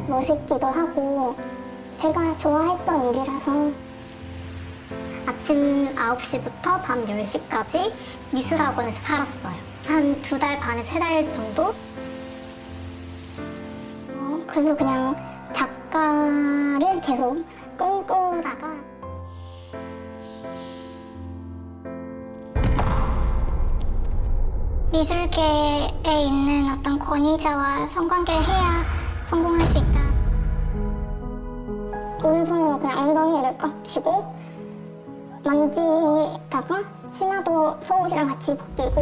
멋있기도 하고 제가 좋아했던 일이라서. 아침 9시부터 밤 10시까지 미술학원에서 살았어요. 한 2달 반에서 3달 정도? 그래서 그냥 작가를 계속 꿈꾸다가 미술계에 있는 어떤 권위자와 성관계를 해야 성공할 수 있다. 오른손으로 그냥 엉덩이를 꽉 쥐고 만지다가 치마도 속옷이랑 같이 벗기고,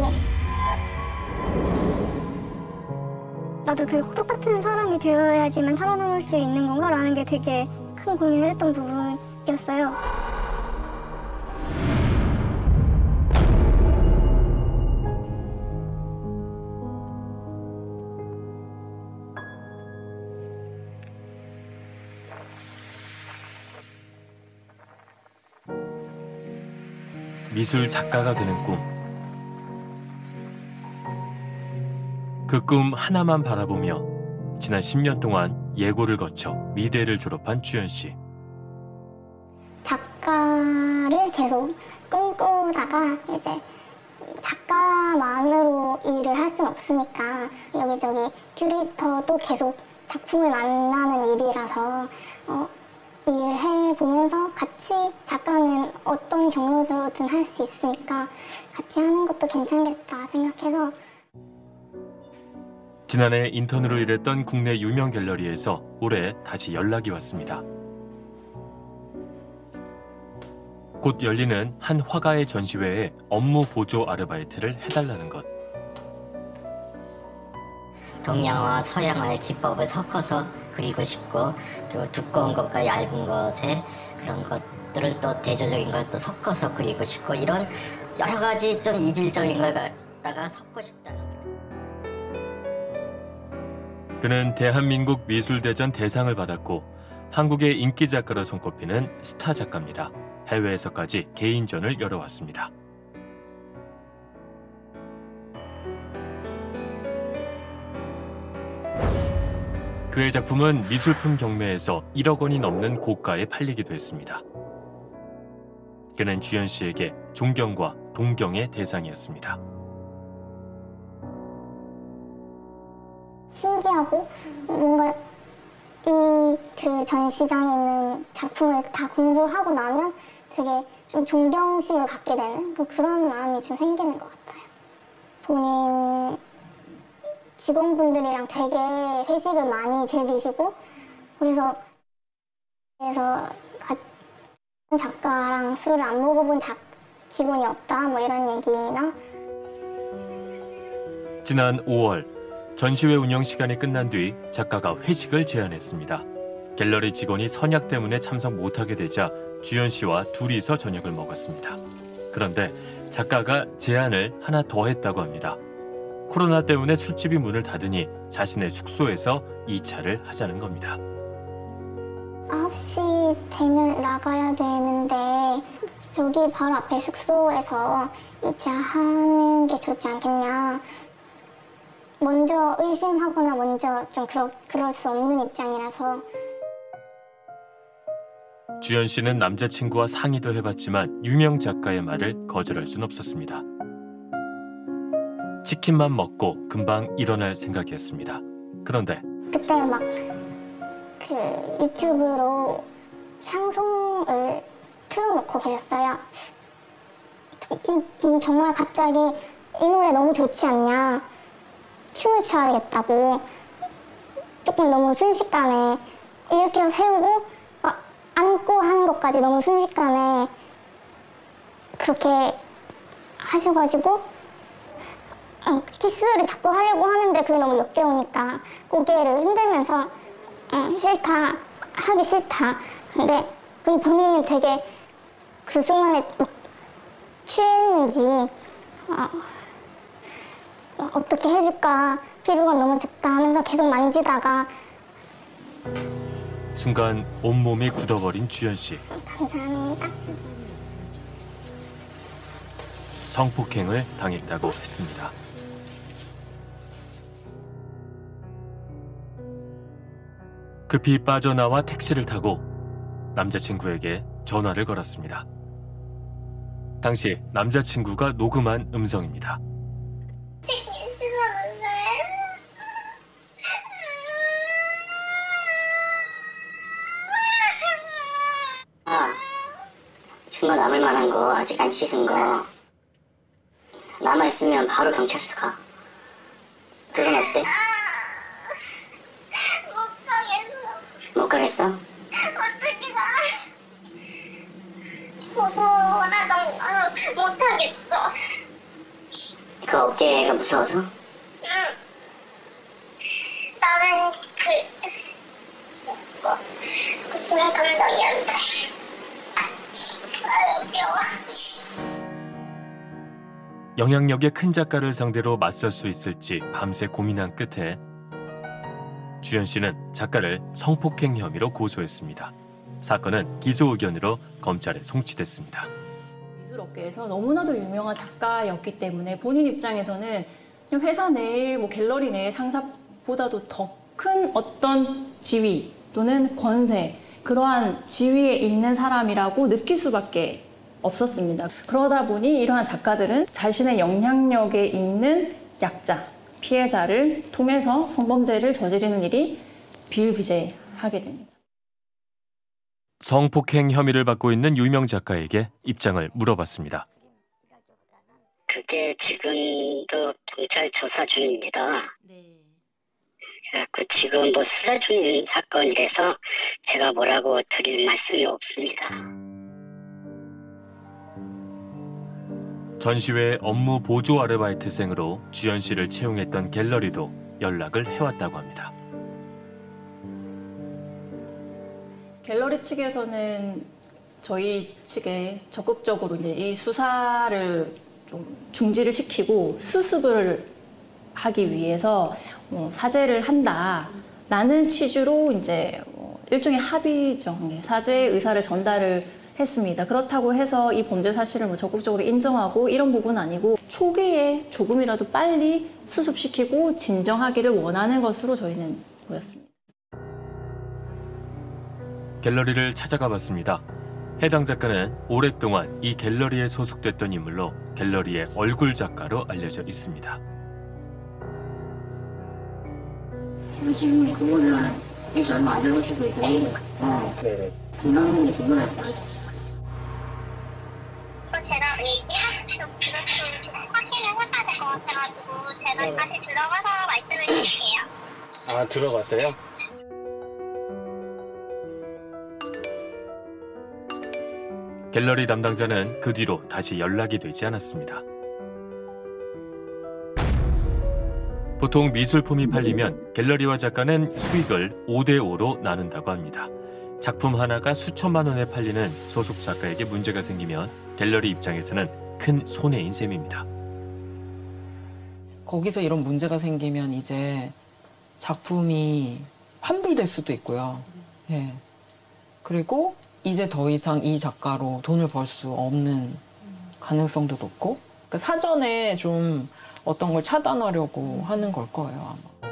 나도 그 똑같은 사람이 되어야지만 살아남을 수 있는 건가라는 게 되게 큰 고민을 했던 부분이었어요. 미술 작가가 되는 꿈. 그 꿈 하나만 바라보며 지난 10년 동안 예고를 거쳐 미대를 졸업한 주연 씨. 작가를 계속 꿈꾸다가 이제 작가만으로 일을 할 수는 없으니까 여기저기 큐레이터도 계속 작품을 만나는 일이라서 일을 해보면서 같이 작가는 어떤 경로로든 할 수 있으니까 같이 하는 것도 괜찮겠다 생각해서. 지난해 인턴으로 일했던 국내 유명 갤러리에서 올해 다시 연락이 왔습니다. 곧 열리는 한 화가의 전시회에 업무 보조 아르바이트를 해달라는 것. 동양화와 서양화의 기법을 섞어서 그리고 싶고, 그리고 두꺼운 것과 얇은 것에 그런 것들을 또 대조적인 것도 섞어서 그리고 싶고, 이런 여러 가지 좀 이질적인 걸 갖다가 섞고 싶다는 거예요. 그는 대한민국 미술대전 대상을 받았고 한국의 인기 작가로 손꼽히는 스타 작가입니다. 해외에서까지 개인전을 열어왔습니다. 그의 작품은 미술품 경매에서 1억 원이 넘는 고가에 팔리기도 했습니다. 그는 주연 씨에게 존경과 동경의 대상이었습니다. 신기하고 뭔가 그 전시장에 있는 작품을 다 공부하고 나면 되게 좀 존경심을 갖게 되는 그런 마음이 좀 생기는 것 같아요. 본인 직원분들이랑 되게 회식을 많이 즐기시고, 그래서 같은 작가랑 술을 안 먹어본 직원이 없다 뭐 이런 얘기나. 지난 5월 전시회 운영 시간이 끝난 뒤 작가가 회식을 제안했습니다. 갤러리 직원이 선약 때문에 참석 못하게 되자 주연 씨와 둘이서 저녁을 먹었습니다. 그런데 작가가 제안을 하나 더 했다고 합니다. 코로나 때문에 술집이 문을 닫으니 자신의 숙소에서 2차를 하자는 겁니다. 9시 되면 나가야 되는데 저기 바로 앞에 숙소에서 2차 하는 게 좋지 않겠냐. 먼저 의심하거나 먼저 좀 그럴 수 없는 입장이라서. 주연 씨는 남자친구와 상의도 해봤지만 유명 작가의 말을 거절할 순 없었습니다. 치킨만 먹고 금방 일어날 생각이었습니다. 그런데 그때 막 그 유튜브로 샹송을 틀어놓고 계셨어요. 정말 갑자기 이 노래 너무 좋지 않냐. 춤을 춰야 되겠다고. 조금 너무 순식간에 이렇게 해서 세우고 안고 하는 것까지 너무 순식간에 그렇게 하셔가지고 키스를 자꾸 하려고 하는데 그게 너무 역겨우니까 고개를 흔들면서 싫다, 하기 싫다. 근데 그럼 본인은 되게 그 순간에 막 취했는지 어떻게 해줄까, 피부가 너무 좋다 하면서 계속 만지다가 순간 온몸이 굳어버린 주연 씨. 감사합니다. 성폭행을 당했다고 했습니다. 급히 빠져나와 택시를 타고 남자친구에게 전화를 걸었습니다. 당시 남자친구가 녹음한 음성입니다. 증거 남을 만한 거 아직 안 씻은 거 남아있으면 바로 경찰서 가. 그건 어때? 못 가겠어? 어떻게 가? 무서워라, 나 못하겠어. 그 어깨가 무서워서? 응. 나는 그 짐 감당이 안 돼. 아유, 어려워. 영향력의 큰 작가를 상대로 맞설 수 있을지 밤새 고민한 끝에 주연 씨는 작가를 성폭행 혐의로 고소했습니다. 사건은 기소 의견으로 검찰에 송치됐습니다. 미술업계에서 너무나도 유명한 작가였기 때문에 본인 입장에서는 회사 내, 갤러리 내 상사보다도 더 큰 어떤 지위 또는 권세, 그러한 지위에 있는 사람이라고 느낄 수밖에 없었습니다. 그러다 보니 이러한 작가들은 자신의 영향력에 있는 약자, 피해자를 통해서 성범죄를 저지르는 일이 비일비재하게 됩니다. 성폭행 혐의를 받고 있는 유명 작가에게 입장을 물어봤습니다. 그게 지금도 경찰 조사 중입니다. 그래갖고 지금 수사 중인 사건이라서 제가 뭐라고 드릴 말씀이 없습니다. 전시회 업무 보조 아르바이트생으로 주연 씨를 채용했던 갤러리도 연락을 해왔다고 합니다. 갤러리 측에서는 저희 측에 적극적으로 이제 이 수사를 좀 중지를 시키고 수습을 하기 위해서 사죄를 한다라는 취지로 이제 일종의 합의죠. 사죄 의사를 전달을 했습니다. 그렇다고 해서 이 범죄 사실을 적극적으로 인정하고 이런 부분은 아니고 초기에 조금이라도 빨리 수습시키고 진정하기를 원하는 것으로 저희는 보였습니다. 갤러리를 찾아가 봤습니다. 해당 작가는 오랫동안 이 갤러리에 소속됐던 인물로 갤러리의 얼굴 작가로 알려져 있습니다. 지금 그거는 이제 얼마 안 되고 있고 건강한 게 궁금해서 제가 얘기하시고 확인을 해봐야 될 것 같아가지고 제가 다시 들어가서 말씀을 드릴게요. 아, 들어갔어요? 갤러리 담당자는 그 뒤로 다시 연락이 되지 않았습니다. 보통 미술품이 팔리면 갤러리와 작가는 수익을 5대5로 나눈다고 합니다. 작품 하나가 수천만 원에 팔리는 소속 작가에게 문제가 생기면 갤러리 입장에서는 큰 손해인 셈입니다. 거기서 이런 문제가 생기면 이제 작품이 환불될 수도 있고요. 예. 그리고 이제 더 이상 이 작가로 돈을 벌 수 없는 가능성도 높고, 그러니까 사전에 좀 어떤 걸 차단하려고 하는 걸 거예요, 아마.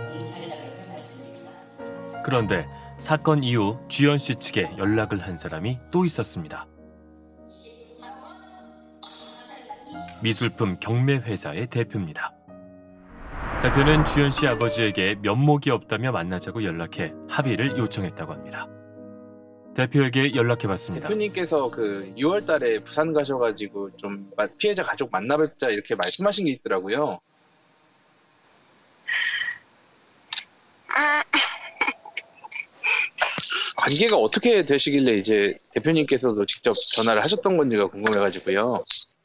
그런데 사건 이후 주연 씨 측에 연락을 한 사람이 또 있었습니다. 미술품 경매 회사의 대표입니다. 대표는 주연 씨 아버지에게 면목이 없다며 만나자고 연락해 합의를 요청했다고 합니다. 대표에게 연락해봤습니다. 대표님께서 그 6월 달에 부산 가셔가지고 좀 피해자 가족 만나뵙자 이렇게 말씀하신 게 있더라고요. 관계가 어떻게 되시길래 이제 대표님께서도 직접 전화를 하셨던 건지가 궁금해가지고요.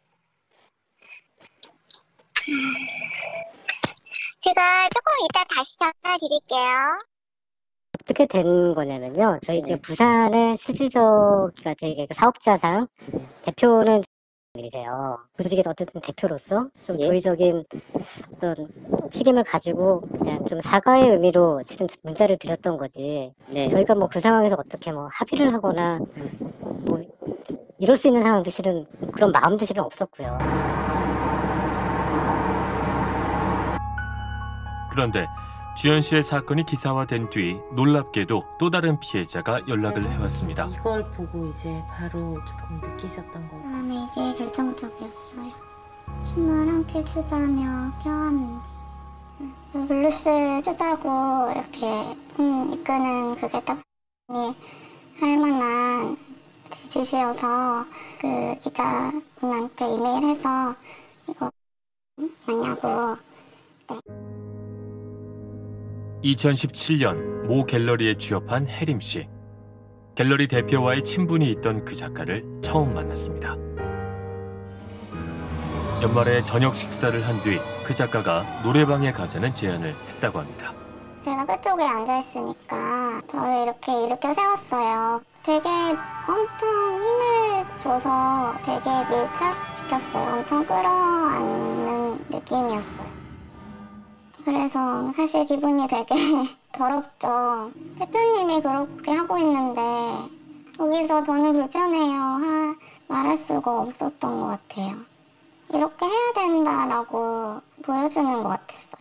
제가 조금 이따 다시 전화 드릴게요. 어떻게 된 거냐면요. 저희가 부산은 실질적으로 저희가 사업자상 대표는 이세요. 조직에서 어쨌든 대표로서 좀 도의적인 어떤 책임을 가지고 그냥 좀 사과의 의미로 실은 문자를 드렸던 거지. 네. 저희가 그 상황에서 어떻게 합의를 하거나 이럴 수 있는 상황도 실은 그런 마음도 실은 없었고요. 그런데 주연 씨의 사건이 기사화된 뒤 놀랍게도 또 다른 피해자가 연락을 해왔습니다. 이걸 보고 이제 바로 조금 느끼셨던 거고. 그다음에 이게 결정적이었어요. 춤을 함께 추자며 껴안는 뒤. 블루스 추자고 이렇게 이끄는 그게 딱 할 만한 지시여서 그 기자분한테 이메일해서 이거 맞냐고. 2017년 모 갤러리에 취업한 혜림 씨. 갤러리 대표와의 친분이 있던 그 작가를 처음 만났습니다. 연말에 저녁 식사를 한 뒤 그 작가가 노래방에 가자는 제안을 했다고 합니다. 제가 끝쪽에 앉아있으니까 저를 이렇게 일으켜 세웠어요. 되게 엄청 힘을 줘서 되게 밀착시켰어요. 엄청 끌어안는 느낌이었어요. 그래서 사실 기분이 되게 더럽죠. 대표님이 그렇게 하고 있는데 여기서 저는 불편해요 말할 수가 없었던 것 같아요. 이렇게 해야 된다라고 보여주는 것 같았어요.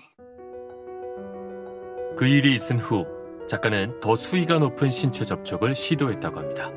그 일이 있은 후 작가는 더 수위가 높은 신체 접촉을 시도했다고 합니다.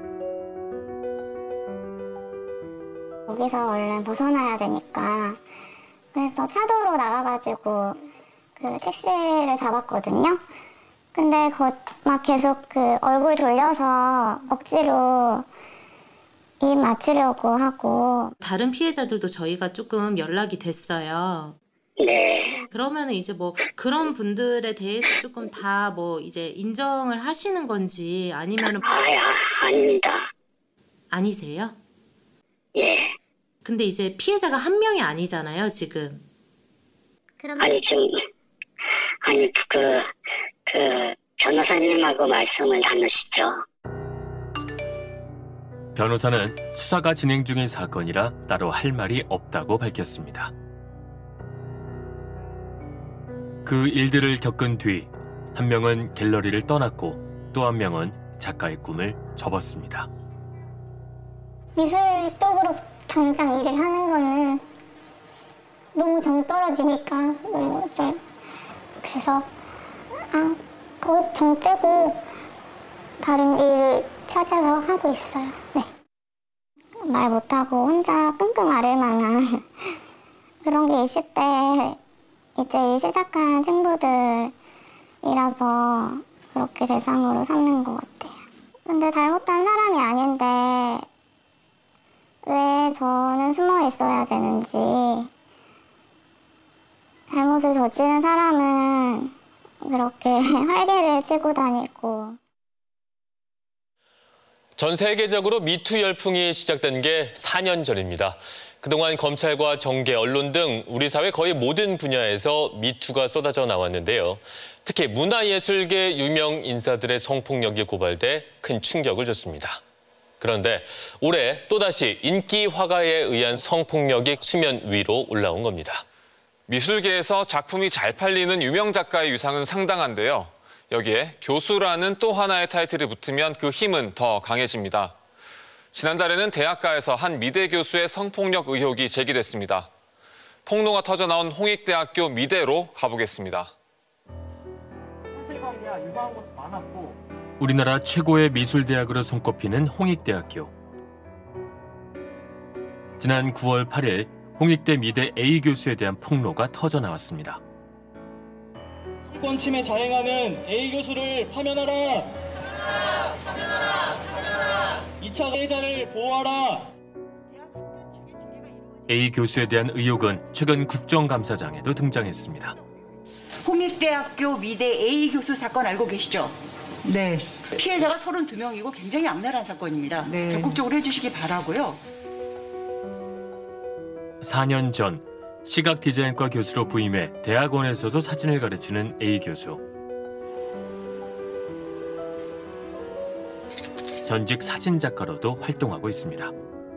여기서 얼른 벗어나야 되니까 그래서 차도로 나가가지고 그 택시를 잡았거든요. 근데 막 계속 그 얼굴 돌려서 억지로 입 맞추려고 하고. 다른 피해자들도 저희가 조금 연락이 됐어요. 네. 그러면은 이제 뭐 그런 분들에 대해서 조금 다 뭐 이제 인정을 하시는 건지 아니면은 아닙니다. 아니세요? 예. 근데 이제 피해자가 한 명이 아니잖아요, 지금. 아니, 지금, 아니, 그 변호사님하고 말씀을 나누시죠. 변호사는 수사가 진행 중인 사건이라 따로 할 말이 없다고 밝혔습니다. 그 일들을 겪은 뒤 한 명은 갤러리를 떠났고 또 한 명은 작가의 꿈을 접었습니다. 미술 쪽으로 당장 일을 하는 거는 너무 정 떨어지니까 너무 좀 그래서 거기서 정 떼고 다른 일을 찾아서 하고 있어요. 네. 말 못하고 혼자 끙끙 앓을 만한 그런 게 있을 때 이제 일 시작한 친구들이라서 그렇게 대상으로 삼는 것 같아요. 근데 잘못한 사람이 아닌데 왜 저는 숨어 있어야 되는지, 잘못을 저지른 사람은 그렇게 활개를 치고 다니고. 전 세계적으로 미투 열풍이 시작된 게 4년 전입니다. 그동안 검찰과 정계, 언론 등 우리 사회 거의 모든 분야에서 미투가 쏟아져 나왔는데요. 특히 문화예술계 유명 인사들의 성폭력이 고발돼 큰 충격을 줬습니다. 그런데 올해 또다시 인기 화가에 의한 성폭력이 수면 위로 올라온 겁니다. 미술계에서 작품이 잘 팔리는 유명 작가의 위상은 상당한데요. 여기에 교수라는 또 하나의 타이틀이 붙으면 그 힘은 더 강해집니다. 지난달에는 대학가에서 한 미대 교수의 성폭력 의혹이 제기됐습니다. 폭로가 터져나온 홍익대학교 미대로 가보겠습니다. 사실관계와 유사한 곳이 많았고 우리나라 최고의 미술대학으로 손꼽히는 홍익대학교. 지난 9월 8일 홍익대 미대 A 교수에 대한 폭로가 터져나왔습니다. 특권 침해 자행하는 A 교수를 파면하라. 2차 가해자를 보호하라. A 교수에 대한 의혹은 최근 국정감사장에도 등장했습니다. 홍익대학교 미대 A 교수 사건 알고 계시죠? 네. 피해자가 32명이고 굉장히 악랄한 사건입니다. 네. 적극적으로 해주시기 바라고요. 4년 전 시각 디자인과 교수로 부임해 대학원에서도 사진을 가르치는 A 교수. 현직 사진작가로도 활동하고 있습니다.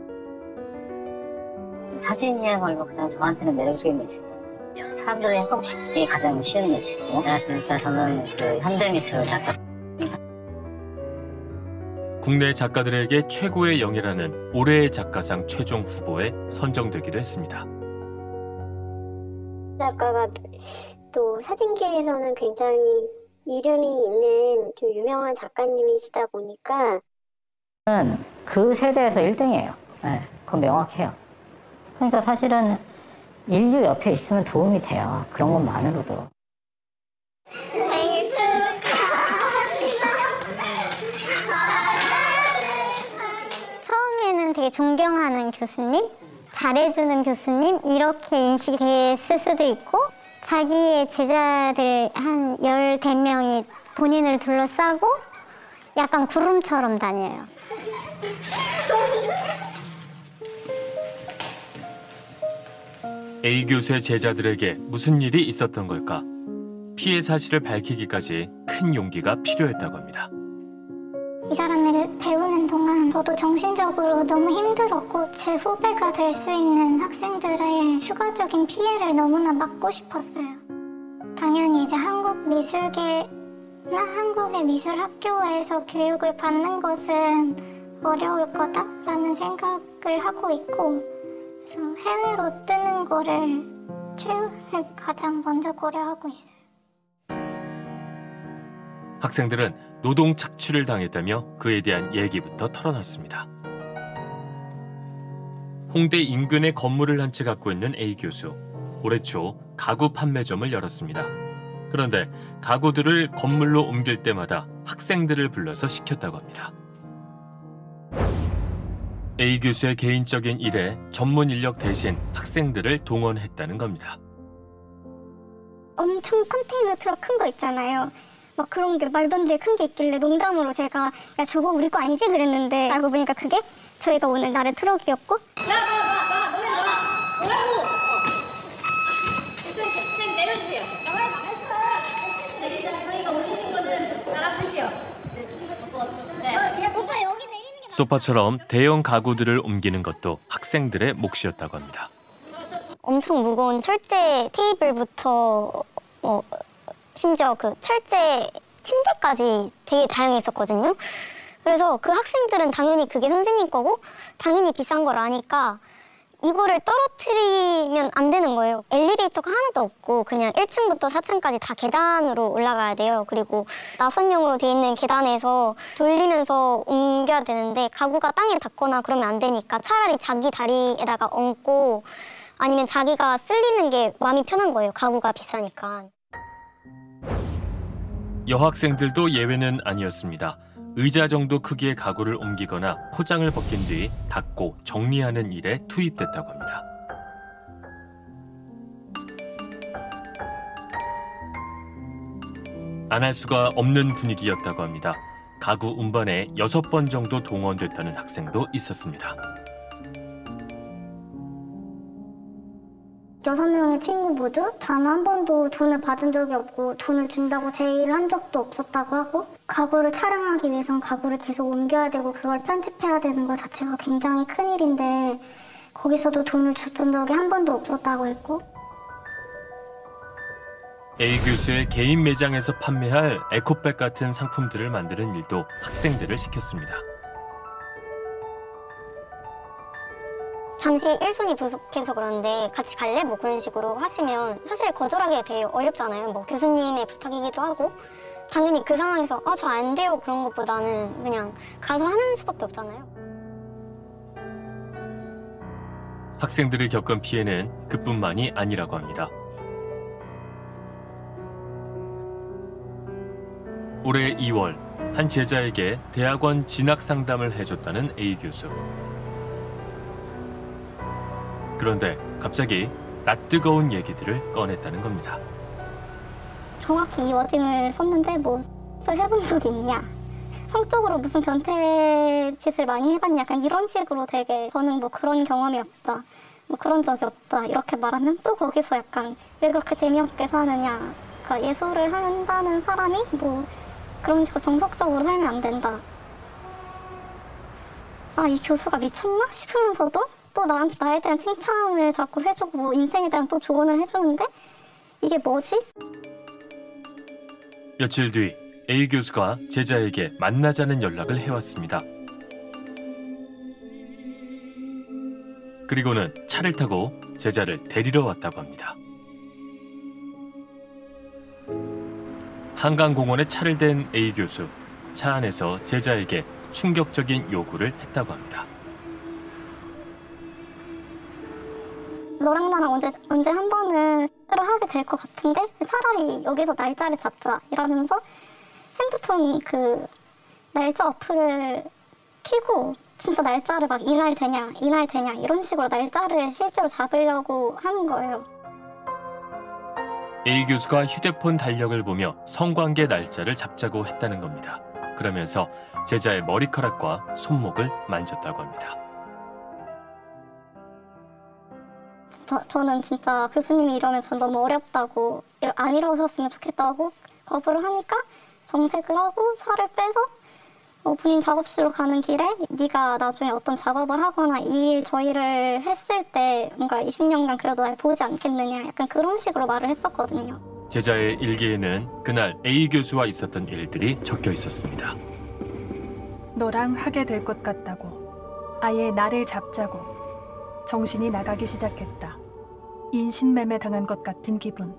사진이야말로 그냥 저한테는 매력적인 매체예요. 사람들의 행복시키기 가장 쉬운 매체예요. 안녕하십니까. 저는 그 현대미술 작가. 국내 작가들에게 최고의 영예라는 올해의 작가상 최종 후보에 선정되기도 했습니다. 작가가 또 사진계에서는 굉장히 이름이 있는 좀 유명한 작가님이시다 보니까 그 세대에서 1등이에요. 네, 그건 명확해요. 그러니까 사실은 인류 옆에 있으면 도움이 돼요. 그런 것만으로도. 생일 축하합니다. 처음에는 되게 존경하는 교수님, 잘해주는 교수님 이렇게 인식이 됐을 수도 있고 자기의 제자들 한 14명이 본인을 둘러싸고 약간 구름처럼 다녀요. A 교수의 제자들에게 무슨 일이 있었던 걸까? 피해 사실을 밝히기까지 큰 용기가 필요했다고 합니다. 이 사람을 배우는 동안 저도 정신적으로 너무 힘들었고 제 후배가 될 수 있는 학생들의 추가적인 피해를 너무나 막고 싶었어요. 당연히 이제 한국 미술계나 한국의 미술학교에서 교육을 받는 것은 어려울 거다라는 생각을 하고 있고 그래서 해외로 뜨는 거를 최근에 가장 먼저 고려하고 있어요. 학생들은 노동 착취를 당했다며 그에 대한 얘기부터 털어놨습니다. 홍대 인근에 건물을 한 채 갖고 있는 A 교수. 올해 초 가구 판매점을 열었습니다. 그런데 가구들을 건물로 옮길 때마다 학생들을 불러서 시켰다고 합니다. A 교수의 개인적인 일에 전문 인력 대신 학생들을 동원했다는 겁니다. 엄청 컨테이너 트럭 큰 거 있잖아요. 막 그런 게 말도 안 되게 큰 게 있길래 농담으로 제가 야 저거 우리 거 아니지 그랬는데 알고 보니까 그게 저희가 오늘 날의 트럭이었고 뭐라고? 선생님 내려주세요. 나말 말했어. 저희가 올리는 거는 알아서 할게요. 네. 오빠 여기 내리는 게 소파처럼 대형 가구들을 옮기는 것도 학생들의 몫이었다고 합니다. 엄청 무거운 철제 테이블부터 심지어 그 철제 침대까지 되게 다양했었거든요. 그래서 그 학생들은 당연히 그게 선생님 거고 당연히 비싼 걸 아니까 이거를 떨어뜨리면 안 되는 거예요. 엘리베이터가 하나도 없고 그냥 1층부터 4층까지 다 계단으로 올라가야 돼요. 그리고 나선형으로 돼 있는 계단에서 돌리면서 옮겨야 되는데 가구가 땅에 닿거나 그러면 안 되니까 차라리 자기 다리에다가 얹고 아니면 자기가 쓸리는 게 마음이 편한 거예요. 가구가 비싸니까. 여학생들도 예외는 아니었습니다. 의자 정도 크기의 가구를 옮기거나 포장을 벗긴 뒤 닫고 정리하는 일에 투입됐다고 합니다. 안 할 수가 없는 분위기였다고 합니다. 가구 운반에 6번 정도 동원됐다는 학생도 있었습니다. 6명의 친구 모두 단 한 번도 돈을 받은 적이 없고 돈을 준다고 제의를 한 적도 없었다고 하고 가구를 촬영하기 위해선 가구를 계속 옮겨야 되고 그걸 편집해야 되는 것 자체가 굉장히 큰일인데 거기서도 돈을 줬던 적이 한 번도 없었다고 했고 A 교수의 개인 매장에서 판매할 에코백 같은 상품들을 만드는 일도 학생들을 시켰습니다. 잠시 일손이 부족해서 그러는데 같이 갈래? 뭐 그런 식으로 하시면 사실 거절하기 되게 어렵잖아요. 뭐 교수님의 부탁이기도 하고 당연히 그 상황에서 저 안 돼요 그런 것보다는 그냥 가서 하는 수밖에 없잖아요. 학생들이 겪은 피해는 그뿐만이 아니라고 합니다. 올해 2월 한 제자에게 대학원 진학 상담을 해줬다는 A 교수. 그런데 갑자기 낯뜨거운 얘기들을 꺼냈다는 겁니다. 정확히 이 워딩을 썼는데 뭐 해본 적이 있냐? 성적으로 무슨 변태 짓을 많이 해봤냐? 약간 이런 식으로 되게 저는 뭐 그런 경험이 없다. 뭐 그런 적이 없다. 이렇게 말하면 또 거기서 약간 왜 그렇게 재미없게 사느냐? 그러니까 예술을 한다는 사람이 뭐 그런 식으로 정석적으로 살면 안 된다. 이 교수가 미쳤나 싶으면서도 또 나에 대한 칭찬을 자꾸 해주고 뭐 인생에 대한 또 조언을 해주는데 이게 뭐지? 며칠 뒤 A 교수가 제자에게 만나자는 연락을 해왔습니다. 그리고는 차를 타고 제자를 데리러 왔다고 합니다. 한강공원에 차를 댄 A 교수. 차 안에서 제자에게 충격적인 요구를 했다고 합니다. 너랑 나랑 언제 한 번은 새로 하게 될 것 같은데 차라리 여기서 날짜를 잡자 이러면서 핸드폰 그 날짜 어플을 켜고 진짜 날짜를 막 이날 되냐 이런 식으로 날짜를 실제로 잡으려고 하는 거예요. A 교수가 휴대폰 달력을 보며 성관계 날짜를 잡자고 했다는 겁니다. 그러면서 제자의 머리카락과 손목을 만졌다고 합니다. 저는 진짜 교수님이 이러면 전 너무 어렵다고 안 이러셨으면 좋겠다고 거부를 하니까 정색을 하고 차를 빼서 본인 작업실로 가는 길에 네가 나중에 어떤 작업을 하거나 이 일 저 일을 했을 때 뭔가 20년간 그래도 날 보지 않겠느냐 약간 그런 식으로 말을 했었거든요. 제자의 일기에는 그날 A 교수와 있었던 일들이 적혀 있었습니다. 너랑 하게 될 것 같다고. 아예 나를 잡자고. 정신이 나가기 시작했다. 인신매매 당한 것 같은 기분.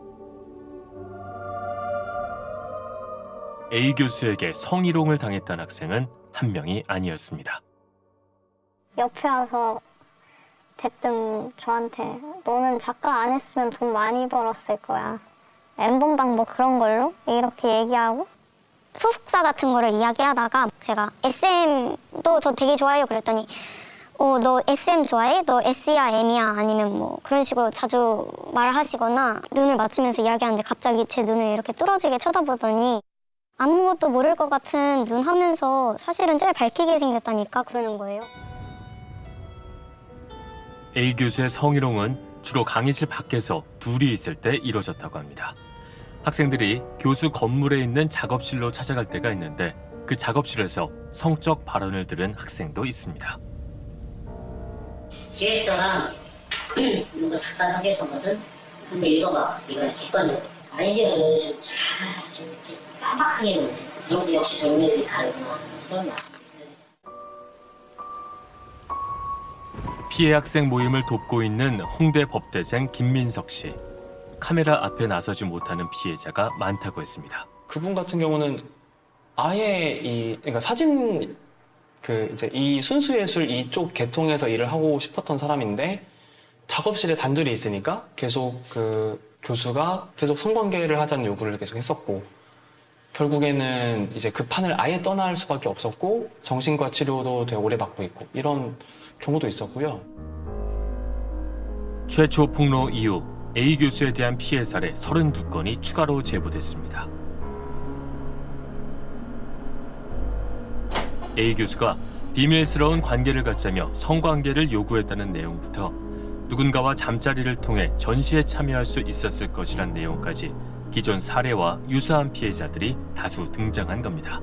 A 교수에게 성희롱을 당했던 학생은 한 명이 아니었습니다. 옆에 와서 대뜸 저한테 너는 작가 안 했으면 돈 많이 벌었을 거야. 엠번방 뭐 그런 걸로 이렇게 얘기하고 소속사 같은 거를 이야기하다가 제가 SM도 저 되게 좋아해요 그랬더니 너 SM 좋아해? 너 S야 M이야? 아니면 뭐 그런 식으로 자주 말을 하시거나 눈을 맞추면서 이야기하는데 갑자기 제 눈을 이렇게 뚫어지게 쳐다보더니 아무것도 모를 것 같은 눈 하면서 사실은 제일 밝히게 생겼다니까 그러는 거예요. A 교수의 성희롱은 주로 강의실 밖에서 둘이 있을 때 이뤄졌다고 합니다. 학생들이 교수 건물에 있는 작업실로 찾아갈 때가 있는데 그 작업실에서 성적 발언을 들은 학생도 있습니다. 기획서랑 이거 작가 소개서거든. 한번 읽어봐. 이거 객관적으로. 아이디어를 좀 이렇게 쌈박하게 보내. 그런 역시 정리들이 다르구나. 그런 마음이 있어요. 피해 학생 모임을 돕고 있는 홍대 법대생 김민석 씨. 카메라 앞에 나서지 못하는 피해자가 많다고 했습니다. 그분 같은 경우는 아예 그러니까 사진 이제 이 순수예술 이쪽 계통에서 일을 하고 싶었던 사람인데 작업실에 단둘이 있으니까 계속 교수가 계속 성관계를 하자는 요구를 계속 했었고 결국에는 이제 그 판을 아예 떠날 수밖에 없었고 정신과 치료도 되게 오래 받고 있고 이런 경우도 있었고요. 최초 폭로 이후 A 교수에 대한 피해 사례 32건이 추가로 제보됐습니다. A 교수가 비밀스러운 관계를 갖자며 성관계를 요구했다는 내용부터 누군가와 잠자리를 통해 전시에 참여할 수 있었을 것이란 내용까지 기존 사례와 유사한 피해자들이 다수 등장한 겁니다.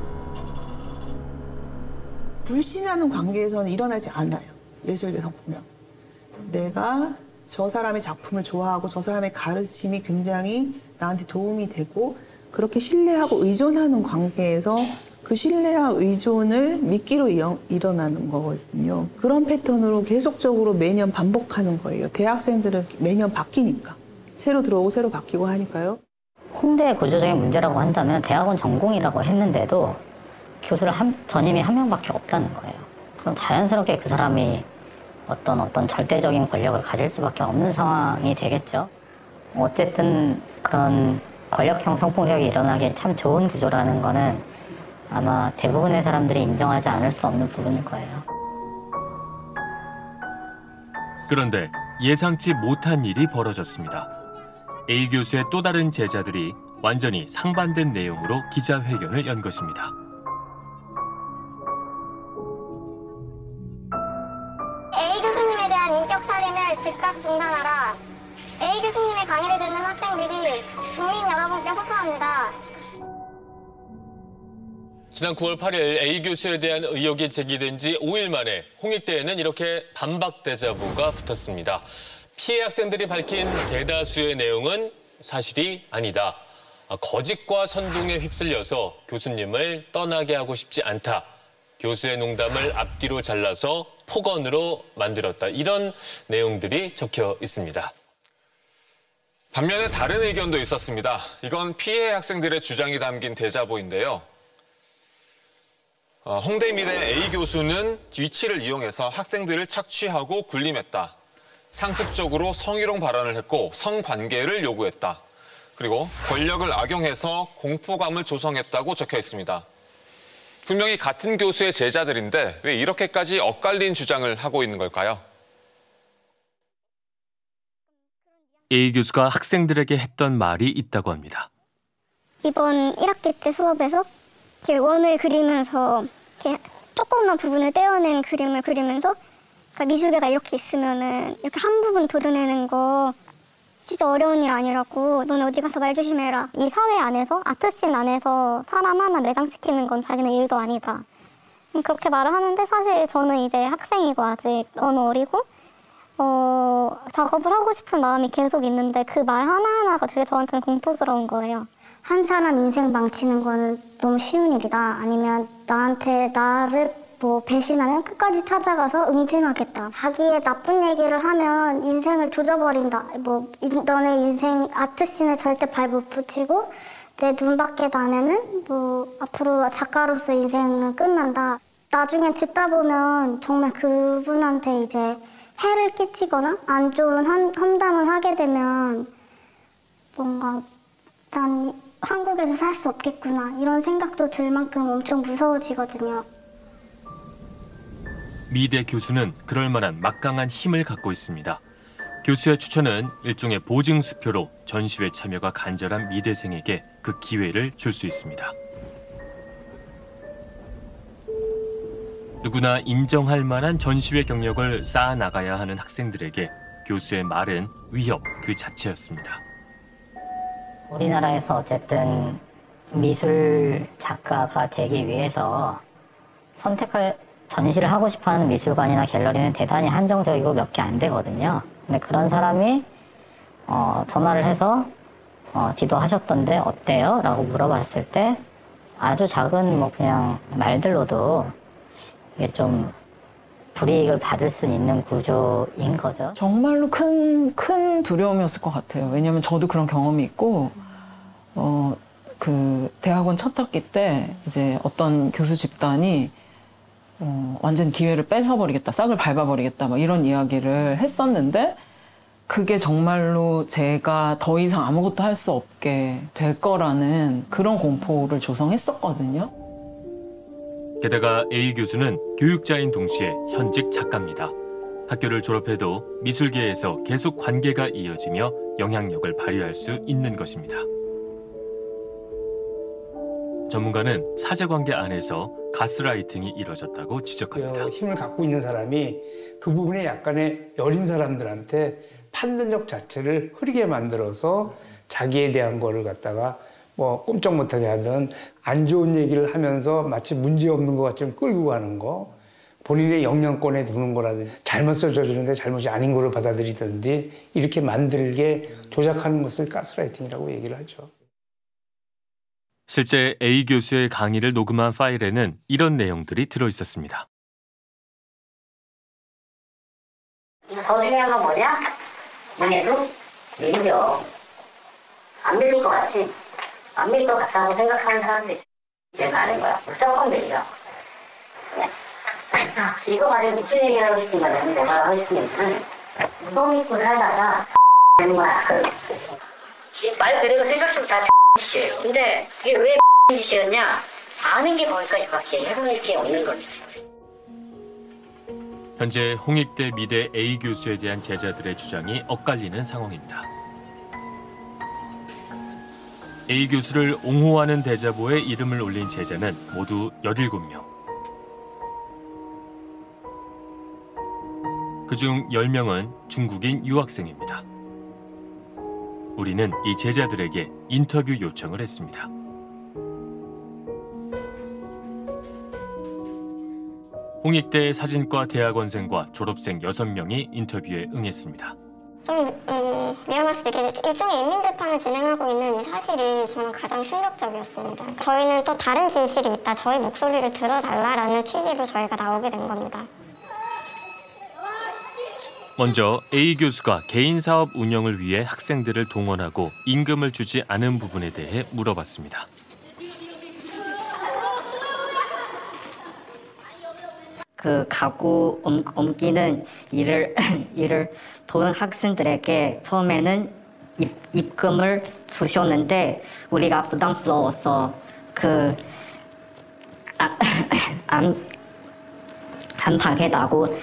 불신하는 관계에서는 일어나지 않아요. 예술대상 보면. 내가 저 사람의 작품을 좋아하고 저 사람의 가르침이 굉장히 나한테 도움이 되고 그렇게 신뢰하고 의존하는 관계에서 그 신뢰와 의존을 미끼로 일어나는 거거든요. 그런 패턴으로 계속적으로 매년 반복하는 거예요. 대학생들은 매년 바뀌니까. 새로 들어오고 새로 바뀌고 하니까요. 홍대의 구조적인 문제라고 한다면 대학원 전공이라고 했는데도 교수를 전임이 한 명밖에 없다는 거예요. 그럼 자연스럽게 그 사람이 어떤 절대적인 권력을 가질 수밖에 없는 상황이 되겠죠. 어쨌든 그런 권력형 성폭력이 일어나기 참 좋은 구조라는 거는 아마 대부분의 사람들이 인정하지 않을 수 없는 부분일 거예요. 그런데 예상치 못한 일이 벌어졌습니다. A 교수의 또 다른 제자들이 완전히 상반된 내용으로 기자회견을 연 것입니다. A 교수님에 대한 인격 살인을 즉각 중단하라. A 교수님의 강의를 듣는 학생들이 국민 여러분께 호소합니다. 지난 9월 8일 A 교수에 대한 의혹이 제기된 지 5일 만에 홍익대에는 이렇게 반박 대자보가 붙었습니다. 피해 학생들이 밝힌 대다수의 내용은 사실이 아니다. 거짓과 선동에 휩쓸려서 교수님을 떠나게 하고 싶지 않다. 교수의 농담을 앞뒤로 잘라서 폭언으로 만들었다. 이런 내용들이 적혀 있습니다. 반면에 다른 의견도 있었습니다. 이건 피해 학생들의 주장이 담긴 대자보인데요. 홍대미대 A 교수는 위치를 이용해서 학생들을 착취하고 군림했다. 상습적으로 성희롱 발언을 했고 성관계를 요구했다. 그리고 권력을 악용해서 공포감을 조성했다고 적혀 있습니다. 분명히 같은 교수의 제자들인데 왜 이렇게까지 엇갈린 주장을 하고 있는 걸까요? A 교수가 학생들에게 했던 말이 있다고 합니다. 이번 1학기 때 수업에서 이렇게 원을 그리면서 이렇게 조그만 부분을 떼어낸 그림을 그리면서 그러니까 미술계가 이렇게 있으면은 이렇게 한 부분 도려내는 거 진짜 어려운 일 아니라고. 너네 어디 가서 말 조심해라. 이 사회 안에서 아트씬 안에서 사람 하나 매장시키는 건 자기네 일도 아니다. 그렇게 말을 하는데 사실 저는 이제 학생이고 아직 너무 어리고 작업을 하고 싶은 마음이 계속 있는데 그 말 하나하나가 되게 저한테는 공포스러운 거예요. 한 사람 인생 망치는 거는 너무 쉬운 일이다. 아니면 나를 배신하면 끝까지 찾아가서 응징하겠다. 자기의 나쁜 얘기를 하면 인생을 조져버린다. 너네 인생 아트씬에 절대 발 못 붙이고 내 눈 밖에 나면은 앞으로 작가로서 인생은 끝난다. 나중에 듣다 보면 정말 그분한테 이제 해를 끼치거나 안 좋은 험담을 하게 되면 뭔가 난 한국에서 살 수 없겠구나 이런 생각도 들 만큼 엄청 무서워지거든요. 미대 교수는 그럴 만한 막강한 힘을 갖고 있습니다. 교수의 추천은 일종의 보증수표로 전시회 참여가 간절한 미대생에게 그 기회를 줄 수 있습니다. 누구나 인정할 만한 전시회 경력을 쌓아나가야 하는 학생들에게 교수의 말은 위협 그 자체였습니다. 우리나라에서 어쨌든 미술 작가가 되기 위해서 전시를 하고 싶어하는 미술관이나 갤러리는 대단히 한정적이고 몇 개 안 되거든요. 근데 그런 사람이 전화를 해서 지도하셨던데 어때요? 라고 물어봤을 때 아주 작은 그냥 말들로도 이게 좀 불이익을 받을 수 있는 구조인 거죠. 정말로 큰 두려움이었을 것 같아요. 왜냐하면 저도 그런 경험이 있고 그 대학원 첫 학기 때 이제 어떤 교수 집단이 완전 기회를 뺏어버리겠다, 싹을 밟아버리겠다 막 이런 이야기를 했었는데 그게 정말로 제가 더 이상 아무것도 할 수 없게 될 거라는 그런 공포를 조성했었거든요. 게다가 A 교수는 교육자인 동시에 현직 작가입니다. 학교를 졸업해도 미술계에서 계속 관계가 이어지며 영향력을 발휘할 수 있는 것입니다. 전문가는 사제관계 안에서 가스라이팅이 이뤄졌다고 지적합니다. 힘을 갖고 있는 사람이 그 부분에 약간의 여린 사람들한테 판단력 자체를 흐리게 만들어서 자기에 대한 거를 갖다가 꼼짝 못하게 하든 안 좋은 얘기를 하면서 마치 문제없는 것 같지만 끌고 가는 거, 본인의 영향권에 두는 거라든지 잘못 써져주는데 잘못이 아닌 거를 받아들이든지 이렇게 만들게 조작하는 것을 가스라이팅이라고 얘기를 하죠. 실제 A 교수의 강의를 녹음한 파일에는 이런 내용들이 들어있었습니다. 더 중요한 건 뭐냐? 너네도 믿어. 안 믿을 것 같지? 안 믿을 것 같다고 생각하는 사람들이 내가 아는 거야. 무조건 믿어. 이거 가지고 미친 얘기를 하고 싶은 거는 내가 하고 싶은 얘기는 무덤 입고 살다가 되는 거야. 말 그대로 생각해보면 다 짓이에요. 근데 이게 왜 짓이었냐? 아는 게 거기까지밖에 해볼 게 없는 거지. 현재 홍익대 미대 A 교수에 대한 제자들의 주장이 엇갈리는 상황입니다. A 교수를 옹호하는 대자보에 이름을 올린 제자는 모두 17명. 그중 10명은 중국인 유학생입니다. 우리는 이 제자들에게 인터뷰 요청을 했습니다. 홍익대 사진과 대학원생과 졸업생 6명이 인터뷰에 응했습니다. 좀 미안할 수도 있겠는데 일종의 인민재판을 진행하고 있는 이 사실이 저는 가장 충격적이었습니다. 저희는 또 다른 진실이 있다, 저희 목소리를 들어달라라는 취지로 저희가 나오게 된 겁니다. 먼저 A 교수가 개인 사업 운영을 위해 학생들을 동원하고 임금을 주지 않은 부분에 대해 물어봤습니다. 그 가구 옮기는 일을 도는 학생들에게 처음에는 입금을 주셨는데 우리가 부담스러워서 안 하겠다고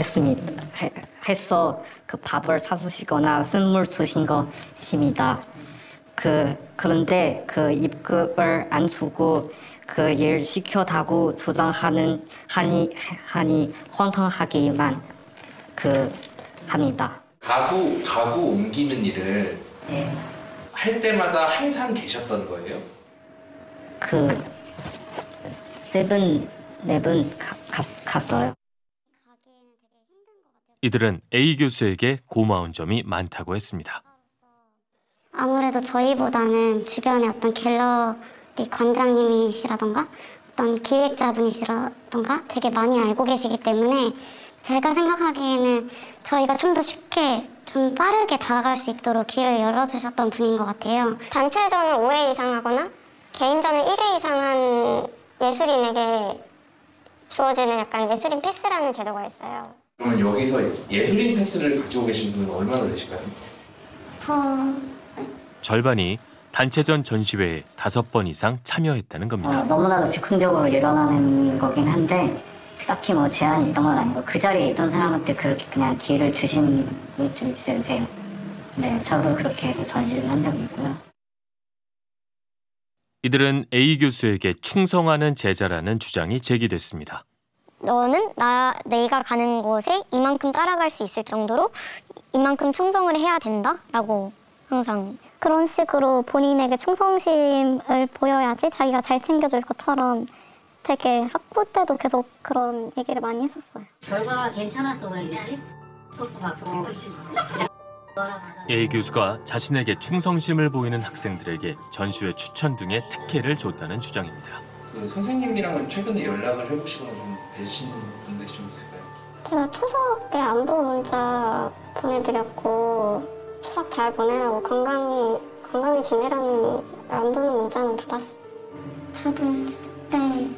해서 그 밥을 사주시거나 선물 주신 것입니다. 그런데 그 입금을 안 주고 그 일 시켰다고 주장하니 황당하기만 합니다. 가구 옮기는 일을 네. 할 때마다 항상 계셨던 거예요? 세븐 갔어요. 이들은 A 교수에게 고마운 점이 많다고 했습니다. 아무래도 저희보다는 주변에 어떤 갤러리 관장님이시라던가 어떤 기획자분이시라던가 되게 많이 알고 계시기 때문에 제가 생각하기에는 저희가 좀 더 쉽게 좀 빠르게 다가갈 수 있도록 길을 열어주셨던 분인 것 같아요. 단체전을 5회 이상 하거나 개인전을 1회 이상 한 예술인에게 주어지는 약간 예술인 패스라는 제도가 있어요. 그러면 여기서 예술인 패스를 가지고 계신 분은 얼마나 되실까요? 절반이 단체전 전시회에 5번 이상 참여했다는 겁니다. 너무나도 즉흥적으로 일어나는 거긴 한데 딱히 뭐 제한이 있던 건 아니고 그 자리에 있던 사람한테 그렇게 그냥 기회를 주신 게 좀 있는데 네, 저도 그렇게 해서 전시를 한 적이 있고요. 이들은 A 교수에게 충성하는 제자라는 주장이 제기됐습니다. 너는 내가 가는 곳에 이만큼 따라갈 수 있을 정도로 이만큼 충성을 해야 된다라고 항상 그런 식으로 본인에게 충성심을 보여야지 자기가 잘 챙겨줄 것처럼 되게 학부 때도 계속 그런 얘기를 많이 했었어요. 결과가 괜찮았어 보이지? A 교수가 자신에게 충성심을 보이는 학생들에게 전시회 추천 등의 특혜를 줬다는 주장입니다. 그 선생님이랑은 최근에 연락을 해보시거나 좀 뵈신 분들이 좀 있을까요? 제가 추석에 안부 문자 보내드렸고 추석 잘 보내라고 건강히 지내라는 안부는 문자는 받았어요. 저도 추석 때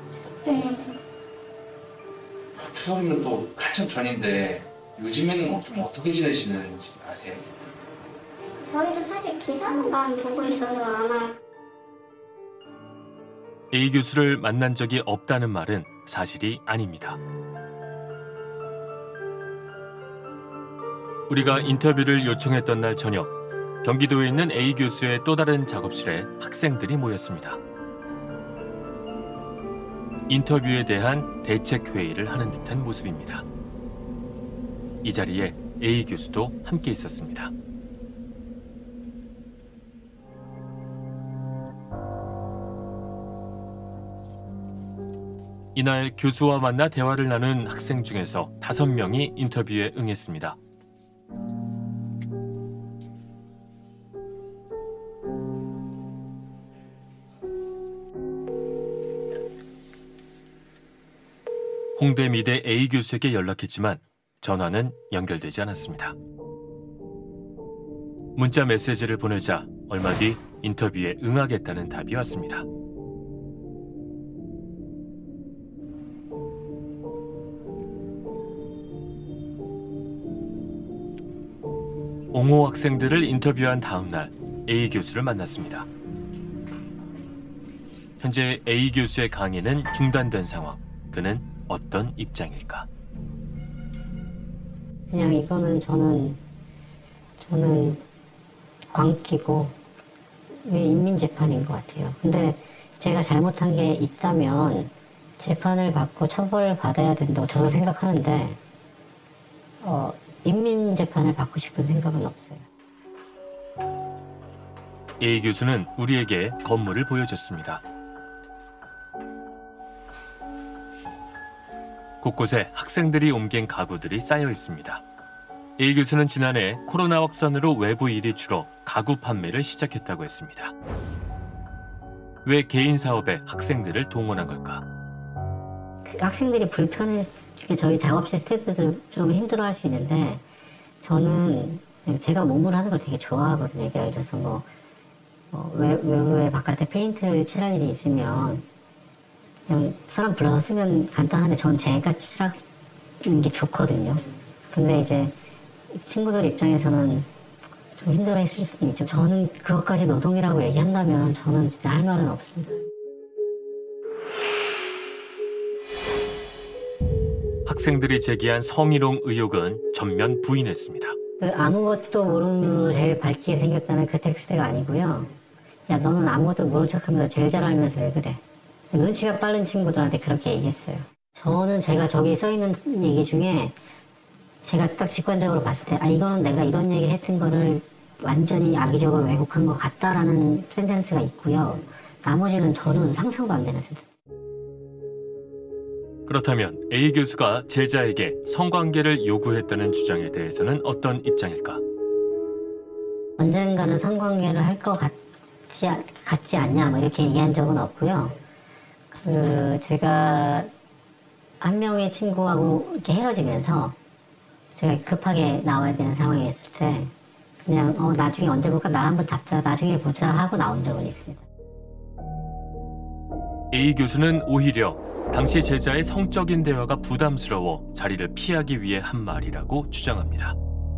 추석이면 또 한참 전인데 요즘에는 좀 어떻게 지내시는지 아세요? 저희도 사실 기사만 보고 있어서 아마 A 교수를 만난 적이 없다는 말은 사실이 아닙니다. 우리가 인터뷰를 요청했던 날 저녁, 경기도에 있는 A 교수의 또 다른 작업실에 학생들이 모였습니다. 인터뷰에 대한 대책 회의를 하는 듯한 모습입니다. 이 자리에 A 교수도 함께 있었습니다. 이날 교수와 만나 대화를 나눈 학생 중에서 5명이 인터뷰에 응했습니다. 홍대 미대 A 교수에게 연락했지만 전화는 연결되지 않았습니다. 문자 메시지를 보내자 얼마 뒤 인터뷰에 응하겠다는 답이 왔습니다. 옹호 학생들을 인터뷰한 다음 날 A 교수를 만났습니다. 현재 A 교수의 강의는 중단된 상황. 그는 어떤 입장일까? 그냥 이거는 저는 광기고 인민재판인 것 같아요. 근데 제가 잘못한 게 있다면 재판을 받고 처벌받아야 된다고 저는 생각하는데 인민재판을 받고 싶은 생각은 없어요. A 교수는 우리에게 건물을 보여줬습니다. 곳곳에 학생들이 옮긴 가구들이 쌓여 있습니다. A 교수는 지난해 코로나 확산으로 외부 일이 줄어 가구 판매를 시작했다고 했습니다. 왜 개인 사업에 학생들을 동원한 걸까? 학생들이 불편해서 저희 작업실 스태프들도 좀 힘들어할 수 있는데 저는 제가 몸으로 하는 걸 되게 좋아하거든요. 예를 들어서 외부에 바깥에 페인트를 칠할 일이 있으면 그냥 사람 불러서 쓰면 간단한데 전 제가 칠하는 게 좋거든요. 근데 이제 친구들 입장에서는 좀 힘들어했을 수도 있죠. 저는 그것까지 노동이라고 얘기한다면 저는 진짜 할 말은 없습니다. 학생들이 제기한 성희롱 의혹은 전면 부인했습니다. 아무것도 모르는 눈으로 제일 밝게 생겼다는 그 텍스트가 아니고요. 야, 너는 아무것도 모른 척하면서 제일 잘 알면서 왜 그래? 눈치가 빠른 친구들한테 그렇게 얘기했어요. 저는 제가 저기 써있는 얘기 중에 제가 딱 직관적으로 봤을 때 이거는 내가 이런 얘기를 했던 거를 완전히 악의적으로 왜곡한 것 같다라는 센텐스가 있고요. 나머지는 저는 상상도 안 되는 센텐스. 그렇다면 A 교수가 제자에게 성관계를 요구했다는 주장에 대해서는 어떤 입장일까? 언젠가는 성관계를 할 것 같지 않냐 이렇게 얘기한 적은 없고요. 제가 한 명의 친구하고 이렇게 헤어지면서 제가 급하게 나와야 되는 상황이었을 때 그냥 나중에 언제 볼까 날 한번 잡자 나중에 보자 하고 나온 적은 있습니다. A 교수는 오히려 당시 제자의 성적인 대화가 부담스러워 자리를 피하기 위해 한 말이라고 주장합니다.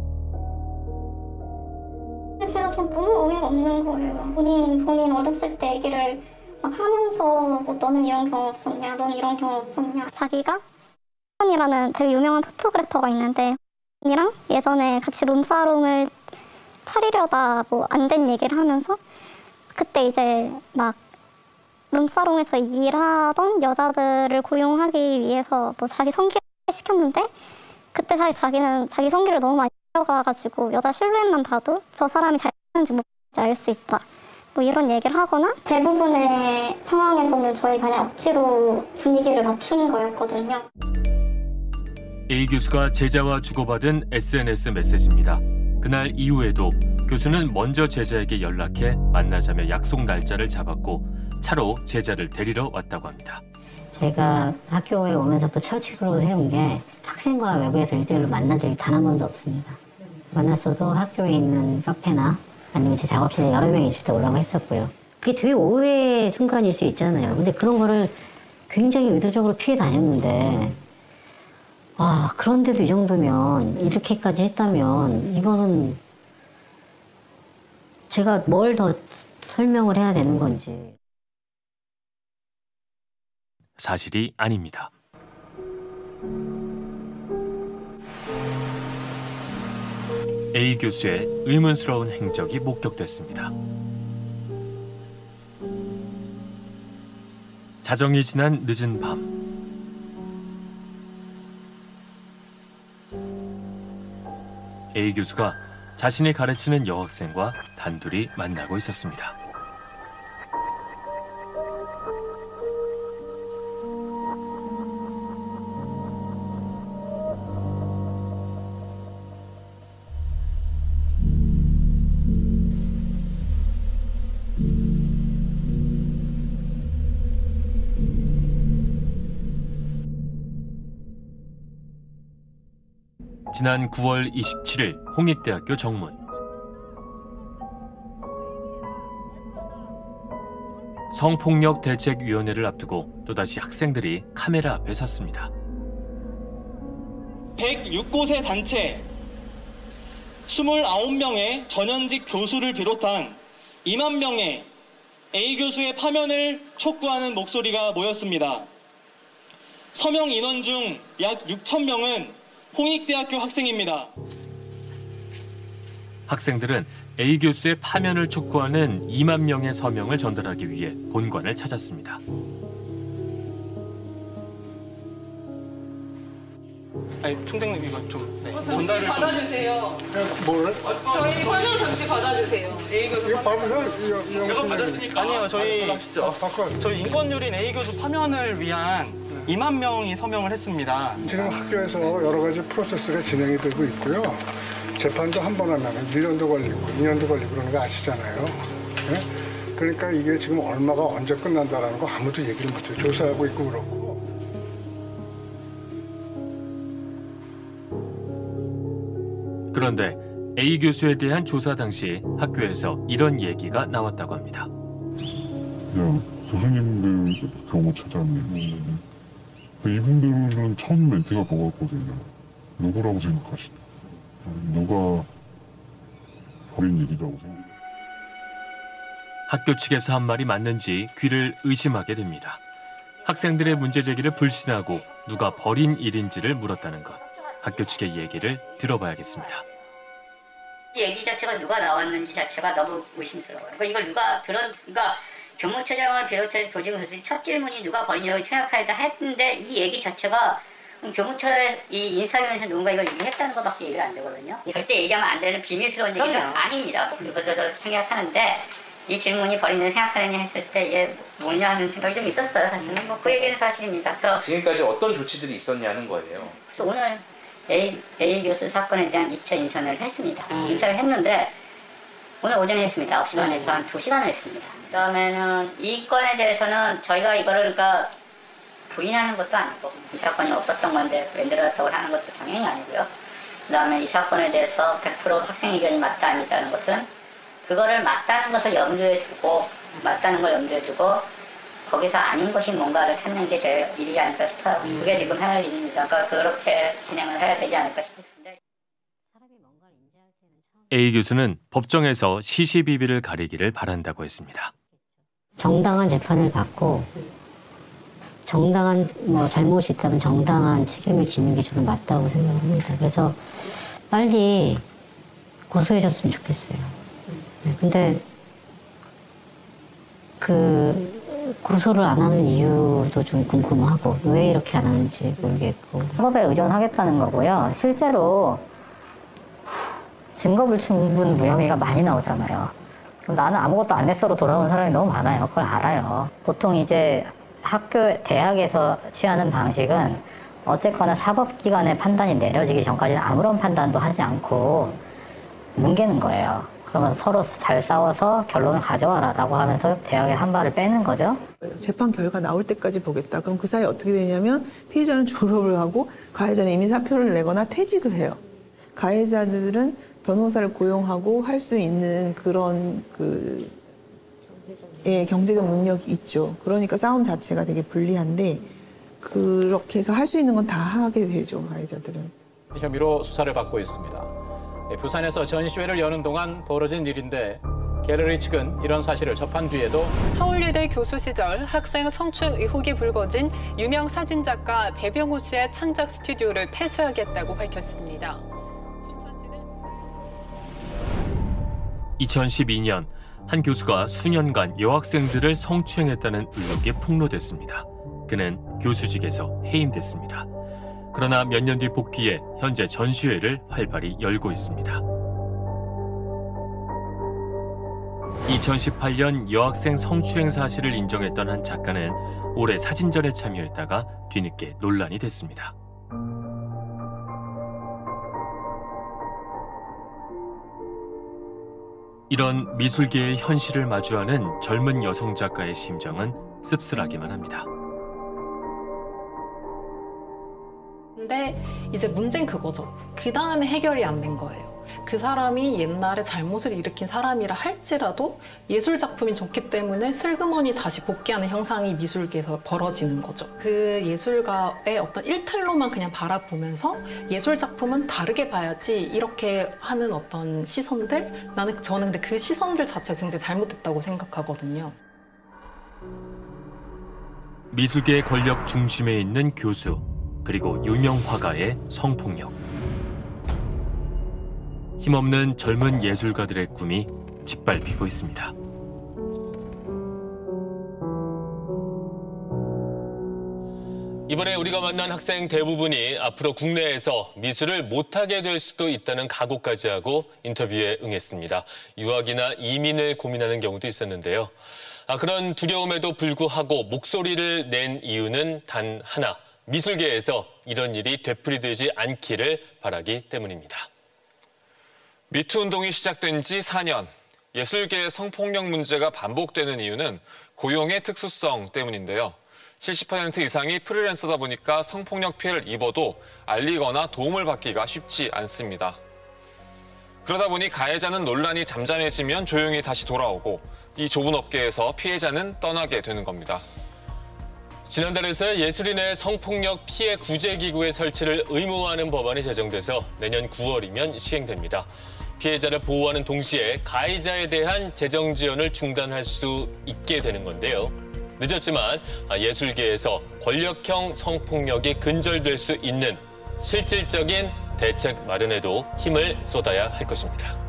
진짜 좀 너무 어이가 없는 거예요. 본인 어렸을 때 얘기를 막 하면서 너는 이런 경험 없었냐, 넌 이런 경험 없었냐. 자기가 이라는 되게 유명한 포토그래퍼가 있는데 이랑 예전에 같이 룸사롱을 차리려다 안 된 얘기를 하면서 그때 이제 막 룸사롱에서 일하던 여자들을 고용하기 위해서 자기 성기를 시켰는데 그때 사실 자기는 자기 성기를 너무 많이 가가지고 여자 실루엣만 봐도 저 사람이 잘 하는지 못 알 수 있다. 이런 얘기를 하거나 대부분의 상황에서는 저희 그냥 억지로 분위기를 맞추는 거였거든요. A 교수가 제자와 주고받은 SNS 메시지입니다. 그날 이후에도 교수는 먼저 제자에게 연락해 만나자며 약속 날짜를 잡았고 차로 제자를 데리러 왔다고 합니다. 제가 학교에 오면서부터 철칙으로 세운 게 학생과 외부에서 1대1로 만난 적이 단 한 번도 없습니다. 만났어도 학교에 있는 카페나 아니면 제 작업실에 여러 명이 있을 때 오라고 했었고요. 그게 되게 오해의 순간일 수 있잖아요. 근데 그런 거를 굉장히 의도적으로 피해 다녔는데 그런데도 이 정도면 이렇게까지 했다면 이거는 제가 뭘 더 설명을 해야 되는 건지. 사실이 아닙니다. A 교수의 의문스러운 행적이 목격됐습니다. 자정이 지난 늦은 밤. A 교수가 자신이 가르치는 여학생과 단둘이 만나고 있었습니다. 지난 9월 27일 홍익대학교 정문. 성폭력 대책위원회를 앞두고 또다시 학생들이 카메라 앞에 섰습니다. 106곳의 단체, 29명의 전현직 교수를 비롯한 2만 명의 A 교수의 파면을 촉구하는 목소리가 모였습니다. 서명 인원 중 약 6천 명은 홍익대학교 학생입니다. 학생들은 A 교수의 파면을 촉구하는 2만 명의 서명을 전달하기 위해 본관을 찾았습니다. 총장님 이거 좀 전달을 받아주세요. 뭐를? 저희 서명 전시 받아주세요. A 교수 제가 받았으니까. 아니요, 저희 인권유린 A 교수 파면을 위한 2만 명이 서명을 했습니다. 지금 학교에서 여러 가지 프로세스가 진행이 되고 있고요. 재판도 한 번 하면 1년도 걸리고 2년도 걸리고 그러는 거 아시잖아요. 네? 그러니까 이게 지금 얼마가 언제 끝난다라는 거 아무도 얘기를 못해요. 조사하고 있고 그렇고. 그런데 A 교수에 대한 조사 당시 학교에서 이런 얘기가 나왔다고 합니다. 교수님들 교무처장님 이분들은 처음 멘트가 그거였거든요. 누구라고 생각하시나요? 누가 벌인 일이라고 생각해요? 학교 측에서 한 말이 맞는지 귀를 의심하게 됩니다. 학생들의 문제 제기를 불신하고 누가 벌인 일인지를 물었다는 것. 학교 측의 얘기를 들어봐야겠습니다. 이 얘기 자체가 누가 나왔는지 자체가 너무 의심스러워요. 이걸 그러니까 교무처장을 비롯해 조직 교수의 첫 질문이 누가 벌이냐고 생각하다 했는데 이 얘기 자체가 교무처의 이 인사위원회에서 누군가 이걸 얘기했다는 것밖에 얘기가 안 되거든요. 절대 얘기하면 안 되는 비밀스러운 얘기가 아닙니다. 그래서 생각하는데 이 질문이 벌인다고 생각하느냐 했을 때 이게 뭐냐 하는 생각이 좀 있었어요. 사실은 그 얘기는 사실입니다. 그래서 지금까지 어떤 조치들이 있었냐는 거예요. 그래서 오늘 A 교수 사건에 대한 2차 인선을 했습니다. 인선을 했는데 오늘 오전에 했습니다. 9시간 해서 한 2시간을 했습니다. 그다음에는 이 건에 대해서는 저희가 이거를 그러니까 부인하는 것도 아니고 이 사건이 없었던 건데 웬들었다고 하는 것도 당연히 아니고요. 그다음에 이 사건에 대해서 100% 학생 의견이 맞다 아니다는 것은 그거를 맞다는 것을 염두에 두고 거기서 아닌 것이 뭔가를 찾는 게 제 일이 아닐까 싶어요. 그게 지금 하는 일입니다. 그러니까 그렇게 진행을 해야 되지 않을까 싶습니다. A 교수는 법정에서 시시비비를 가리기를 바란다고 했습니다. 정당한 재판을 받고 정당한 잘못이 있다면 정당한 책임을 지는 게 저는 맞다고 생각합니다. 그래서 빨리 고소해줬으면 좋겠어요. 근데 고소를 안 하는 이유도 좀 궁금하고 왜 이렇게 안 하는지 모르겠고. 사법에 의존하겠다는 거고요. 실제로 증거불충분 무혐의가 많이 나오잖아요. 그럼 나는 아무것도 안 했어로 돌아온 사람이 너무 많아요. 그걸 알아요. 보통 이제 대학에서 취하는 방식은 어쨌거나 사법기관의 판단이 내려지기 전까지는 아무런 판단도 하지 않고 뭉개는 거예요. 그러면서 서로 잘 싸워서 결론을 가져와라라고 하면서 대학에 한 발을 빼는 거죠. 재판 결과 나올 때까지 보겠다. 그럼 그 사이에 어떻게 되냐면 피해자는 졸업을 하고 가해자는 이미 사표를 내거나 퇴직을 해요. 가해자들은 변호사를 고용하고 할 수 있는 그런 경제적 능력이 있죠. 그러니까 싸움 자체가 되게 불리한데 그렇게 해서 할 수 있는 건 다 하게 되죠, 가해자들은. 혐의로 수사를 받고 있습니다. 부산에서 전시회를 여는 동안 벌어진 일인데 갤러리 측은 이런 사실을 접한 뒤에도 서울예대 교수 시절 학생 성추행 의혹이 불거진 유명 사진작가 배병우 씨의 창작 스튜디오를 폐쇄하겠다고 밝혔습니다. 2012년 한 교수가 수년간 여학생들을 성추행했다는 의혹이 폭로됐습니다. 그는 교수직에서 해임됐습니다. 그러나 몇 년 뒤 복귀해 현재 전시회를 활발히 열고 있습니다. 2018년 여학생 성추행 사실을 인정했던 한 작가는 올해 사진전에 참여했다가 뒤늦게 논란이 됐습니다. 이런 미술계의 현실을 마주하는 젊은 여성 작가의 심정은 씁쓸하기만 합니다. 근데 이제 문제는 그거죠. 그 다음에 해결이 안 된 거예요. 그 사람이 옛날에 잘못을 일으킨 사람이라 할지라도 예술 작품이 좋기 때문에 슬그머니 다시 복귀하는 현상이 미술계에서 벌어지는 거죠. 그 예술가의 어떤 일탈로만 그냥 바라보면서 예술 작품은 다르게 봐야지 이렇게 하는 어떤 시선들? 저는 근데 그 시선들 자체가 굉장히 잘못됐다고 생각하거든요. 미술계의 권력 중심에 있는 교수, 그리고 유명 화가의 성폭력. 힘없는 젊은 예술가들의 꿈이 짓밟히고 있습니다. 이번에 우리가 만난 학생 대부분이 앞으로 국내에서 미술을 못하게 될 수도 있다는 각오까지 하고 인터뷰에 응했습니다. 유학이나 이민을 고민하는 경우도 있었는데요. 그런 두려움에도 불구하고 목소리를 낸 이유는 단 하나. 미술계에서 이런 일이 되풀이되지 않기를 바라기 때문입니다. 미투 운동이 시작된 지 4년. 예술계의 성폭력 문제가 반복되는 이유는 고용의 특수성 때문인데요. 70% 이상이 프리랜서다 보니까 성폭력 피해를 입어도 알리거나 도움을 받기가 쉽지 않습니다. 그러다 보니 가해자는 논란이 잠잠해지면 조용히 다시 돌아오고 이 좁은 업계에서 피해자는 떠나게 되는 겁니다. 지난달에서야 예술인의 성폭력 피해 구제기구의 설치를 의무화하는 법안이 제정돼서 내년 9월이면 시행됩니다. 피해자를 보호하는 동시에 가해자에 대한 재정 지원을 중단할 수 있게 되는 건데요. 늦었지만 예술계에서 권력형 성폭력이 근절될 수 있는 실질적인 대책 마련에도 힘을 쏟아야 할 것입니다.